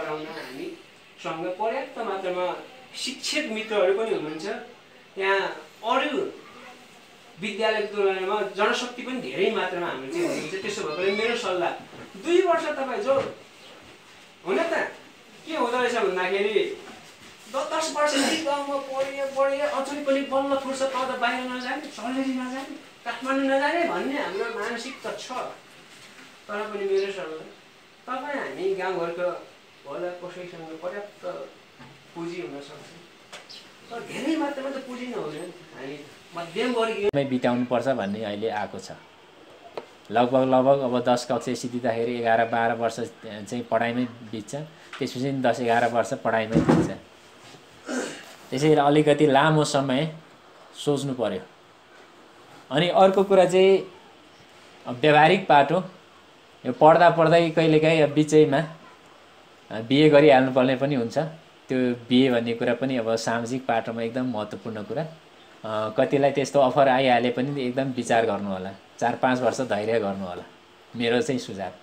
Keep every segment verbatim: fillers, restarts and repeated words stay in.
पढाउन हामीसँग पर्याप्त मात्रामा शिक्षक मित्रहरू पनि हुनुहुन्छ। त्यहाँ अरू विद्यालयको तुलनामा जनशक्ति पनि धेरै मात्रामा हाम्रो चाहिँ हुनुहुन्छ। त्यसो भएकोले मेरो सल्लाह दुई वर्ष तपाईँ जो हुन त के हुँदो रहेछ भन्दाखेरि दस वर्षदेखि गाउँमा पढ्यो पढ्यो अझै पनि बल्ल फुर्सद पाउँदा बाहिर नजाने, सल्लेरी नजाने, काठमाडौँ नजाने भन्ने हाम्रो मानसिकता छ। तर पनि मेरो सल्लाह तपाईँ हामी गाउँघरको होला कसैसँग पर्याप्त पुँजी हुन सक्छ, तर धेरै मात्रामा त पुँजी नहुँदैन। हामी मध्यम वर्गीय बिताउनु पर्छ भन्ने अहिले आएको छ। लगभग लगभग अब दस कक्षा सिद्धिँदाखेरि एघार बाह्र वर्ष चाहिँ पढाइमै बित्छ, त्यसपछि दस एघार वर्ष पढाइमै बित्छ। त्यसैले अलिकति लामो समय सोच्नु पर्यो। अनि अर्को कुरा चाहिँ व्यावहारिक पाटो, यो पढ्दा पढ्दै कहिलेकाहीँ अब बिचैमा बिए गरिहाल्नुपर्ने पनि हुन्छ। त्यो बिए भन्ने कुरा पनि अब सामाजिक पाटोमा एकदम महत्त्वपूर्ण कुरा। कतिलाई त्यस्तो अफर आइहाले पनि एकदम विचार गर्नु होला, चार पाँच वर्ष धैर्य गर्नु होला, मेरो चाहिँ सुझाव।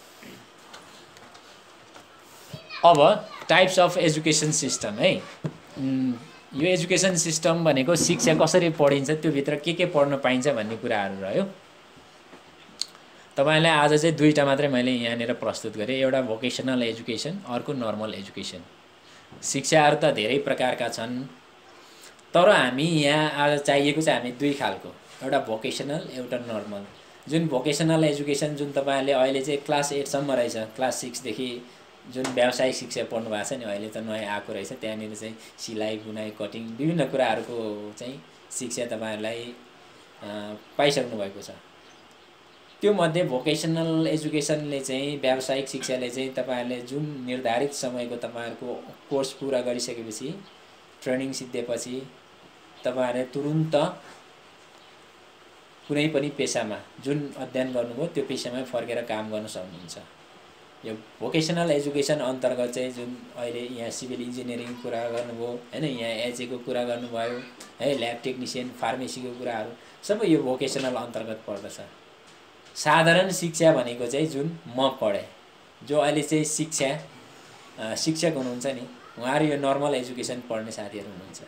अब टाइप्स अफ एजुकेसन सिस्टम है, यो एजुकेसन सिस्टम भनेको शिक्षा कसरी पढिन्छ, त्यो भित्र के के पढ्न पाइन्छ भन्ने कुराहरू रह्यो। तपाईलाई आज चाहिँ दुईटा मात्रै मैले यहाँनिर प्रस्तुत गरेँ, एउटा भोकेसनल एजुकेसन, अर्को नर्मल एजुकेसन। शिक्षाहरू त धेरै प्रकारका छन्, तर हामी यहाँ आज चाहिएको चाहिँ हामी दुई खालको, एउटा भोकेसनल एउटा नर्मल। जुन भोकेसनल एजुकेसन जुन तपाईहरुले अहिले चाहिँ क्लास एट सम्म रहेछ, क्लास सिक्स देखि जुन व्यावसायिक शिक्षा पढ्नु भएको छ नि, अहिले त नयाँ आएको रहेछ, त्यहाँनिर चाहिँ सिलाइ बुनाइ कटिङ विभिन्न कुराहरूको चाहिँ शिक्षा तपाईहरुलाई पाइसक्नु भएको छ। त्यो मध्ये भोकेसनल एजुकेसनले चाहिँ व्यावसायिक शिक्षाले चाहिँ तपाईहरुले जुन निर्धारित समयको तपाईहरुको कोर्स पूरा गरिसकेपछि ट्रेनिङ सिद्धिएपछि तपाईहरुले तुरुन्त कुनै पनि पेशामा जुन अध्ययन गर्नुभयो त्यो पेशामै फर्केर काम गर्न सक्नुहुन्छ। यो भोकेसनल एजुकेसन अन्तर्गत चाहिँ जुन अहिले यहाँ सिभिल इन्जिनियरिङ कुरा गर्नुभयो हैन, यहाँ एचएको कुरा गर्नुभयो है, ल्याब टेक्निशियन, फार्मेसीको कुराहरू सबै यो भोकेसनल अन्तर्गत पर्दछ। साधारण शिक्षा भनेको चाहिँ जुन म पढे, जो अहिले चाहिँ शिक्षा शिक्षक हुनुहुन्छ नि, उहाँहरू यो नर्मल एजुकेसन पढ्ने साथीहरू हुनुहुन्छ।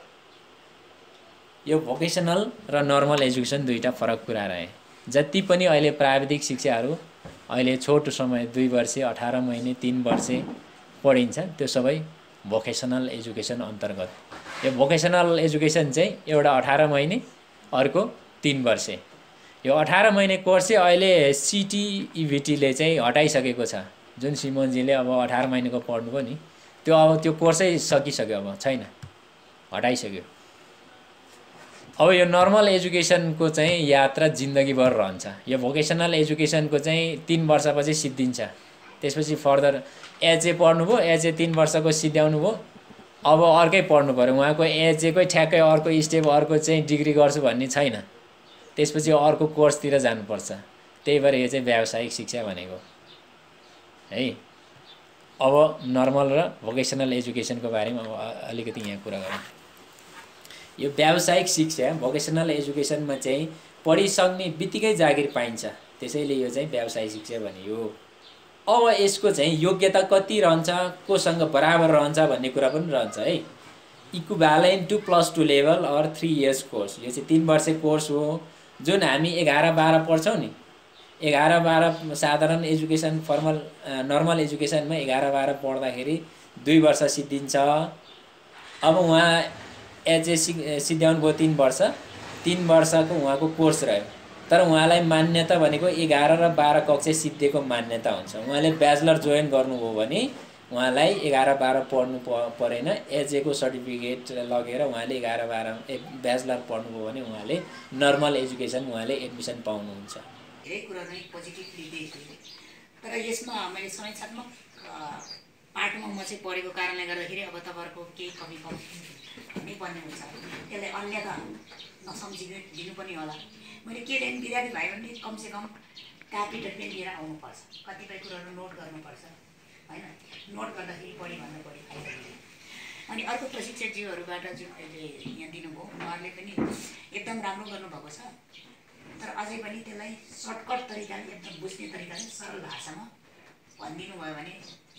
यो भोकेसनल र नर्मल एजुकेसन दुईटा फरक कुरा रहे। जति पनि अहिले प्राविधिक शिक्षाहरू अहिले छोटो समय दुई वर्षे, अठारह महिने, तीन वर्षे पढिन्छ, त्यो सबै भोकेसनल एजुकेसन अन्तर्गत। यो भोकेसनल एजुकेसन चाहिँ एउटा अठारह महिने, अर्को तीन वर्षे। यो अठारह महिने कोर्स चाहिँ अहिले सिटी इभिटीले चाहिँ हटाइसकेको छ। जुन सिमोनजीले अब अठारह महिनेको पढ्नुभयो नि, त्यो अब त्यो कोर्सै सकिसक्यो, अब छैन, हटाइसक्यो। अब यो नर्मल एजुकेसनको चाहिँ यात्रा जिन्दगीभर रहन्छ। यो भोकेसनल एजुकेसनको चाहिँ तीन वर्षपछि सिद्धिन्छ। त्यसपछि फर्दर एचए पढ्नुभयो, एचए तीन वर्षको सिद्ध्याउनु भयो, अब अर्कै पढ्नु पर्यो। उहाँको एचएकै ठ्याक्कै अर्को स्टेप, अर्को चाहिँ डिग्री गर्छु भन्ने छैन, त्यसपछि अर्को कोर्सतिर जानुपर्छ। त्यही भएर यो चाहिँ व्यावसायिक शिक्षा भनेको है। अब नर्मल र भोकेसनल एजुकेसनको बारेमा अलिकति यहाँ कुरा गरौँ। यो व्यावसायिक शिक्षा भोकेसनल एजुकेसनमा चाहिँ पढिसक्ने बित्तिकै जागिर पाइन्छ, त्यसैले यो चाहिँ व्यावसायिक शिक्षा भनियो। अब यसको चाहिँ योग्यता कति रहन्छ, कोसँग बराबर रहन्छ भन्ने कुरा पनि रहन्छ है। Equivalent to plus two level or three years course, यो चाहिँ तीन वर्ष कोर्स हो। जुन हामी एघार बाह्र पढ्छौँ नि, एघार बाह्र साधारण एजुकेसन फर्मल नर्मल एजुकेसनमा एघार बाह्र पढ्दाखेरि दुई वर्ष सिद्धिन्छ। अब उहाँ एचए सिद्ध्याउनु भयो तीन वर्ष, तीन वर्षको उहाँको कोर्स रह्यो, तर उहाँलाई मान्यता भनेको एघार र बाह्र कक्षा सिद्धिएको मान्यता हुन्छ। उहाँले ब्याचलर जोइन गर्नुभयो भने उहाँलाई एघार बाह्र पढ्नु परेन, एचएको सर्टिफिकेट लगेर उहाँले एघार बाह्र ब्याचलर पढ्नुभयो भने उहाँले नर्मल एजुकेसन उहाँले एडमिसन पाउनुहुन्छ। धेरै कुरा नै पोजिटिभली देखेँ, तर यसमा मैले समीक्षात्मक पार्टमा म चाहिँ पढेको कारणले गर्दाखेरि अब तपाईँहरूको केही कमी कम हुनुपर्ने हुन्छ, त्यसलाई अन्यथा नसम्झिदिनु पनि होला। मैले के देखेँ, विद्यार्थी भाइ बहिनी कमसेकम कापी र पेन लिएर आउनुपर्छ, कतिपय कुराहरू नोट गर्नुपर्छ हैन। नोट गर्दाखेरि बढी भन्दा बढी फाइदा हुन्छ। अनि अर्को प्रशिक्षकज्यूहरूबाट जुन अहिले यहाँ दिनुभयो, उहाँहरूले पनि एकदम राम्रो गर्नुभएको छ, तर अझै पनि त्यसलाई सर्टकट तरिकाले एकदम बुझ्ने तरिकाले सरल भाषामा भनिदिनु भयो भने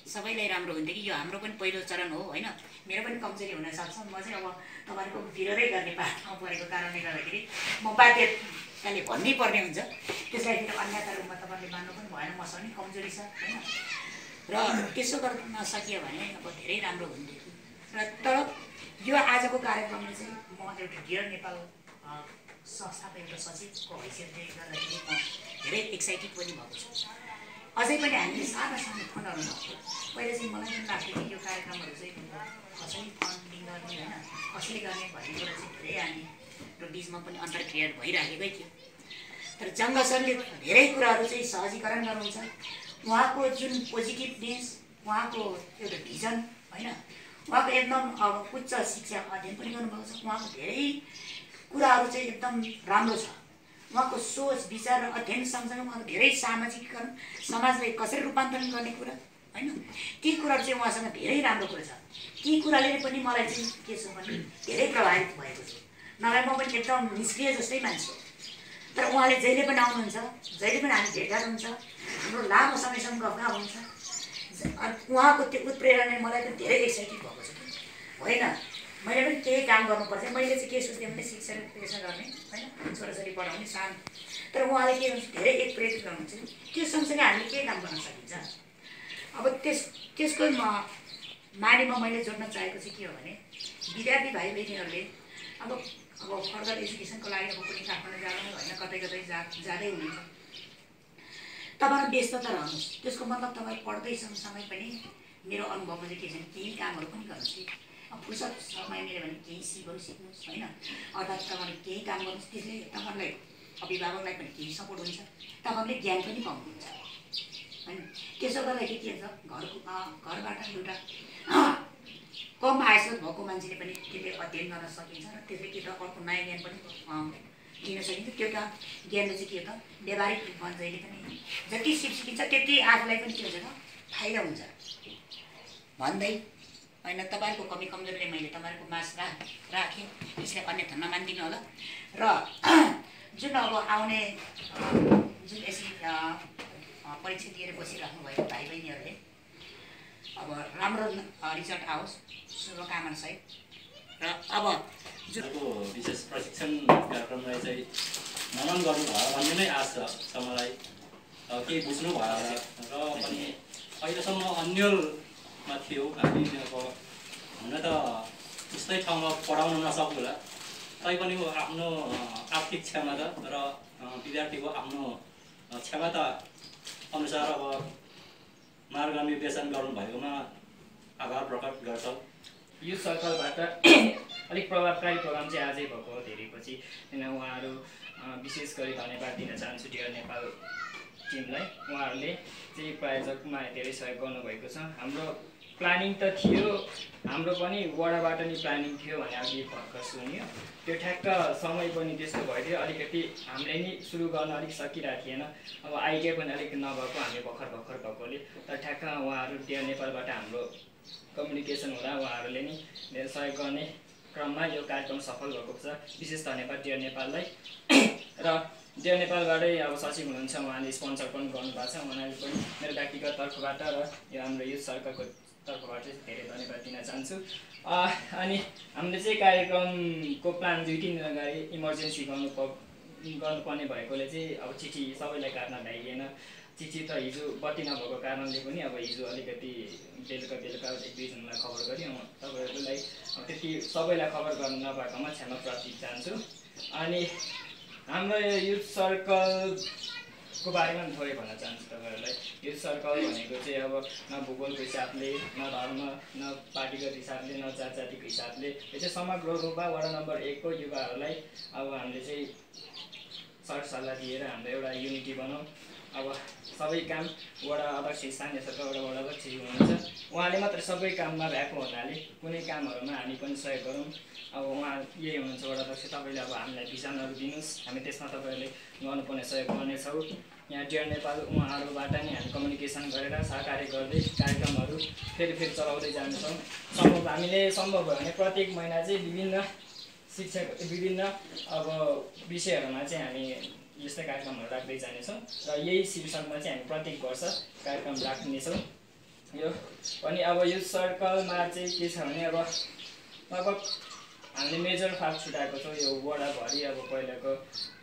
सबैलाई राम्रो हुन्थ्यो कि यो हाम्रो पनि पहिलो चरण हो होइन, मेरो पनि कमजोरी हुनसक्छ। म चाहिँ अब तपाईँहरूको विरोधै गर्ने पाठमा परेको कारणले गर्दाखेरि म बाध्यताले भन्नै पर्ने हुन्छ। त्यसलाई फेरि अन्यथा रूपमा तपाईँले मान्नु पनि भएन, मसँग नि कमजोरी छ होइन। र त्यसो गर्न सकियो भने अब धेरै राम्रो हुन्थ्यो। र तर यो आजको कार्यक्रमले चाहिँ म एउटा डियर नेपाल संस्थाको एउटा सचिवको हैसियतले गर्दाखेरि म धेरै एक्साइटेड पनि भएको छु। अझै पनि हामीले सानो सानो फन्डहरू भएको पहिला चाहिँ मलाई पनि लाग्थ्यो कि यो कार्यक्रमहरू चाहिँ कसरी फन्डिङ गर्ने होइन, कसरी गर्ने भन्ने कुरा चाहिँ धेरै हामीको बिचमा पनि अन्तर क्रिएट भइराखेकै थियो। तर जङ्ग सरले धेरै कुराहरू चाहिँ सहजीकरण गर्नुहुन्छ। उहाँको जुन पोजिटिभनेस, उहाँको एउटा भिजन होइन, उहाँको एकदम अब उच्च शिक्षा अध्ययन पनि गर्नुभएको छ। उहाँको धेरै कुराहरू चाहिँ एकदम राम्रो छ। उहाँको सोच विचार र अध्ययन सँगसँगै उहाँको धेरै सामाजिकरण, समाजलाई कसरी रूपान्तरण गर्ने कुरा होइन, ती कुराहरू चाहिँ उहाँसँग धेरै राम्रो कुरा छ। ती कुराले पनि मलाई चाहिँ के छ भने धेरै प्रभावित भएको छु। नभए म पनि एकदम निष्क्रिय जस्तै मान्छे हो। तर उहाँले जहिले पनि आउनुहुन्छ, जहिले पनि हामी भेटघाट हुन्छ, हाम्रो लामो समयसम्म गफगाफ हुन्छ। उहाँको त्यो उत्प्रेरणाले मलाई पनि धेरै एक्साइटेड भएको छु। होइन मैले पनि केही काम गर्नुपर्छ। मैले चाहिँ के सोच्थेँ भने शिक्षा पेसा गर्ने होइन, छोराछोरी पढाउने सानो। तर उहाँले के हुन्छ धेरै एक प्रेरित गर्नुहुन्छ। त्यो सँगसँगै हामीले के काम गर्न सकिन्छ। अब त्यस त्यसको म माडीमा मैले जोड्न चाहेको चाहिँ के हो भने विद्यार्थी भाइ बहिनीहरूले अब अब फर्दर एजुकेसनको लागि अब कुनै काठमाडौँ जानु होइन, कतै कतै जा जाँदै हुनुहुन्छ। तपाईँहरू व्यस्तता रहनुहोस्। त्यसको मतलब तपाईँ पढ्दै सँगसँगै पनि मेरो अनुभवमा चाहिँ के छ भने केही कामहरू पनि गर्नुहोस् कि अब फुर्सद समय मिल्यो भने केही सिकहरू सिक्नुहोस् होइन, अर्थात् तपाईँले केही काम गर्नुहोस्। त्यसले तपाईँहरूलाई अभिभावकलाई पनि केही सपोर्ट हुन्छ, तपाईँहरूले ज्ञान पनि पाउनुहुन्छ होइन। त्यसो गर्दाखेरि के हुन्छ घरको घरबाट एउटा कम आयस्रोत भएको मान्छेले पनि त्यसले अध्ययन गर्न सकिन्छ र त्यसले के त अर्को नयाँ ज्ञान पनि दिन सकिन्छ। त्यो त ज्ञानले चाहिँ के त व्यावहारिक रूपमा जहिले पनि जति सिप सिकिन्छ त्यति आफूलाई पनि के हुन्छ त फाइदा हुन्छ भन्दै होइन। तपाईँहरूको कमी कमजोरीले मैले तपाईँहरूको माझ रा राखेँ, यसलाई अन्यथा नमानिदिनु होला। र जुन अब आउने जुन यसरी परीक्षा दिएर बसिराख्नु भएको भाइ बहिनीहरूले अब राम्रो रिजल्ट आओस्, शुभकामना सहित। र अब जुन विशेष प्रशिक्षण कार्यक्रमलाई चाहिँ मनन गर्नुभयो भन्ने नै आशा छ मलाई। केही बुझ्नु भयो होला र पनि अहिलेसम्म अन्यलमा थियो हामी अब हुन त त्यस्तै ठाउँमा पढाउन नसक्नुला, तैपनि आफ्नो आर्थिक क्षमता र विद्यार्थीको आफ्नो क्षमता अनुसार अब मार्ग निर्देशन गर्नुभएकोमा आभार प्रकट गर्छ। यो सर्कलबाट अलिक प्रभावकारी प्रोग्राम चाहिँ आजै भएको हो धेरै पछि, किन उहाँहरू विशेष गरी धन्यवाद दिन चाहन्छु डियर नेपाल टिमलाई। उहाँहरूले चाहिँ प्रायोजकमा धेरै सहयोग गर्नुभएको छ। हाम्रो प्लानिङ त थियो, हाम्रो पनि वडाबाट नि प्लानिङ थियो भने अघि भर्खर सुन्यो, त्यो ठ्याक्क समय पनि त्यस्तो भइदियो, अलिकति हामीले नि सुरु गर्न अलिक सकिरहेको थिएन। अब आइडिया पनि अलिक नभएको हामी भर्खर भर्खर भएकोले, तर ठ्याक्क उहाँहरू डियर नेपालबाट हाम्रो कम्युनिकेसन हुँदा उहाँहरूले नि धेरै सहयोग गर्ने क्रममा यो कार्यक्रम सफल भएको छ। विशेष धन्यवाद डियर नेपाललाई। र डियर नेपालबाटै अब सचिव हुनुहुन्छ, उहाँले स्पोन्सर पनि गर्नुभएको छ। उहाँले पनि मेरो व्यक्तिगत तर्फबाट र यो हाम्रो युथ सर्कलको तर्फबाट चाहिँ धेरै धन्यवाद दिन चाहन्छु। अनि हामीले चाहिँ कार्यक्रमको प्लान दुई तिन दिन अगाडि इमर्जेन्सी गर्नु प गर्नुपर्ने भएकोले चाहिँ अब चिठी सबैलाई काट्न भ्याइएन। चिठी त हिजो बत्ती नभएको कारणले पनि अब हिजो अलिकति बेलुका बेलुका एक दुईजनालाई खबर गरेँ। तपाईँहरूलाई अब त्यति सबैलाई खबर गर्न नपाएकोमा क्षमा प्राप्ति चाहन्छु। अनि हाम्रो युथ सर्कलको बारेमा पनि थोरै भन्न चाहन्छु तपाईँहरूलाई। युथ सर्कल भनेको चाहिँ अब न भूगोलको हिसाबले, न धर्म, न पार्टीगत हिसाबले, न जात जातिको हिसाबले, यो चाहिँ समग्र रूपमा वडा नम्बर एकको युवाहरूलाई अब हामीले चाहिँ सरसल्लाह दिएर हाम्रो एउटा युनिटी बनाऊँ। अब सबै काम वडा अध्यक्ष, स्थानीय सरकारबाट वडा अध्यक्ष हुनुहुन्छ, उहाँले मात्र सबै काममा भएको हुनाले कुनै कामहरूमा हामी पनि सहयोग गरौँ। अब उहाँ यही हुनुहुन्छ वडा अध्यक्ष, तपाईँले अब हामीलाई भिजनहरू दिनुहोस्, हामी त्यसमा तपाईँहरूले गर्नुपर्ने सहयोग गर्नेछौँ। यहाँ डियर नेपाल उहाँहरूबाट नै हामी कम्युनिकेसन गरेर सहकार्य गर्दै कार्यक्रमहरू फेरि फेरि चलाउँदै जानेछौँ। सम्भव हामीले सम्भव भयो भने प्रत्येक महिना चाहिँ विभिन्न शिक्षा विभिन्न अब विषयहरूमा चाहिँ हामी यस्तै कार्यक्रमहरू राख्दै जानेछौँ र यही शीर्षकमा चाहिँ हामी प्रत्येक वर्ष कार्यक्रम राख्नेछौँ। यो अनि अब युथ सर्कलमा चाहिँ के छ भने अब लगभग हामीले मेजर फाप छुटाएको छौँ यो वडाभरि। अब पहिलाको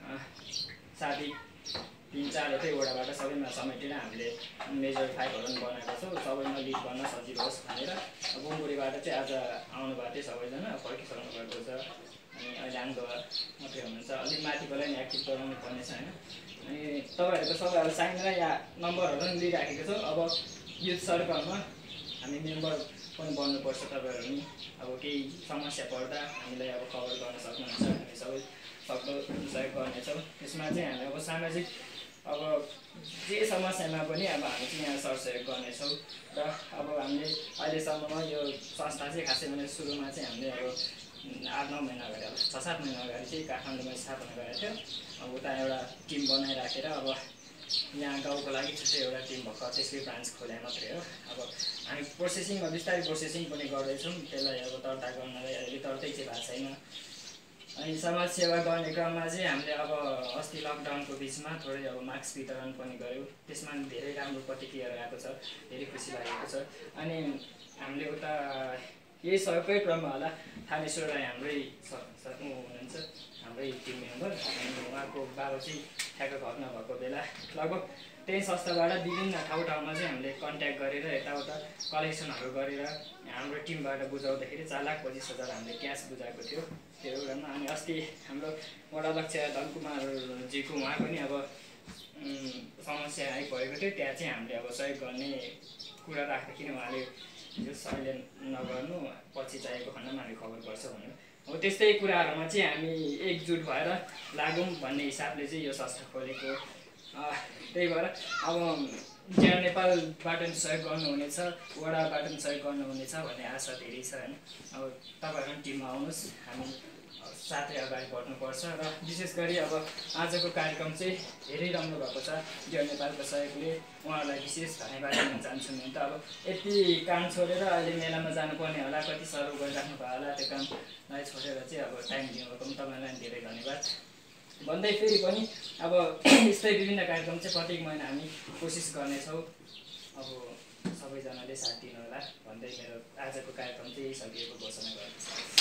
साथी तिन चारवटै वडाबाट सबैमा समेटेर हामीले मेजर फाइभहरू पनि बनाएको छौँ, सबैमा लिड गर्न सजिलो होस् भनेर। बुङगुरीबाट चाहिँ आज आउनुभएको थियो सबैजना, फर्किसक्नु भएको छ। अनि अहिले आङदोवा मात्रै हुनुहुन्छ, अलिक माथिकोलाई नि एक्टिभ गराउनु पर्ने छ होइन। अनि तपाईँहरूको सबैहरू साइन र या नम्बरहरू पनि लिइराखेको छौँ। अब युथ सर्कलमा हामी मेम्बर पनि बन्नुपर्छ। तपाईँहरू पनि अब केही समस्या पर्दा हामीलाई अब खबर गर्न सक्नुहुन्छ, हामी सबै सक्दो सहयोग गर्नेछौँ। यसमा चाहिँ हामी अब सामाजिक अब जे समस्यामा पनि अब हामी चाहिँ यहाँ सरसहयोग गर्नेछौँ। र अब हामीले अहिलेसम्ममा यो संस्था चाहिँ खासै भने सुरुमा चाहिँ हामीले अब आठ नौ महिना अगाडि अब छ सात महिना अगाडि चाहिँ काठमाडौँमा स्थापना गरेको थियो। अब उता एउटा टिम बनाइराखेर अब यहाँ गाउँको लागि छुट्टै एउटा टिम भएको त्यसकै ब्रान्च खोले मात्रै हो। अब हामी प्रोसेसिङमा बिस्तारै प्रोसेसिङ पनि गर्दैछौँ, त्यसलाई अब दर्ता गर्नलाई अहिले दर्तै चाहिँ भएको छैन। अनि समाज सेवा गर्ने क्रममा चाहिँ हामीले अब अस्ति लकडाउनको बिचमा थोरै अब मास्क वितरण पनि गऱ्यौँ, त्यसमा धेरै राम्रो प्रतिक्रियाहरू आएको छ, धेरै खुसी लागेको छ। अनि हामीले उता यही सहयोगकै क्रममा होला थानेश्वर राई हाम्रै हुनुहुन्छ, हाम्रै टिम मेम्बर। अनि उहाँको बाबा चाहिँ ठ्याक्क घटना भएको बेला लगभग त्यही संस्थाबाट विभिन्न ठाउँ ठाउँमा चाहिँ हामीले कन्ट्याक्ट गरेर यताउता कलेक्सनहरू गरेर हाम्रो टिमबाट बुझाउँदाखेरि चार लाख पच्चिस हजार हामीले क्यास बुझाएको थियो त्यो बेलामा। अनि अस्ति हाम्रो वडाध्यक्ष धनकुमारजीको उहाँ पनि अब समस्या आइपरेको थियो, त्यहाँ चाहिँ हामीले अब सहयोग गर्ने कुरा राख्दाखेरि उहाँले यो सहयोग नगर्नु, पछि चाहिएको खण्डमा हामी खबर गर्छ भन्यो। हो त्यस्तै कुराहरूमा चाहिँ हामी एकजुट भएर लागौँ भन्ने हिसाबले चाहिँ यो संस्था खोलेको। त्यही भएर अब जिआर नेपालबाट पनि सहयोग गर्नुहुनेछ, वडाबाट पनि सहयोग गर्नुहुनेछ भन्ने आशा धेरै छ होइन। अब तपाईँहरू पनि टिममा आउनुहोस्, हामी साथै अगाडि बढ्नुपर्छ। र विशेष गरी अब आजको कार्यक्रम चाहिँ धेरै राम्रो भएको छ जिआर नेपालको सहयोगले, उहाँहरूलाई विशेष धन्यवाद दिन चाहन्छु। नि त अब यति काम छोडेर अहिले मेलामा जानुपर्ने होला, कति सरु गरिराख्नु भयो होला, त्यो कामलाई छोडेर चाहिँ अब टाइम दिनुभएको पनि तपाईँलाई धेरै धन्यवाद भन्दै फेरि पनि अब यस्तै विभिन्न कार्यक्रम चाहिँ प्रत्येक महिना हामी कोसिस गर्नेछौँ। अब सबैजनाले साथ दिनु होला भन्दै मेरो आजको कार्यक्रम चाहिँ सकिएको घोषणा गर्दछु।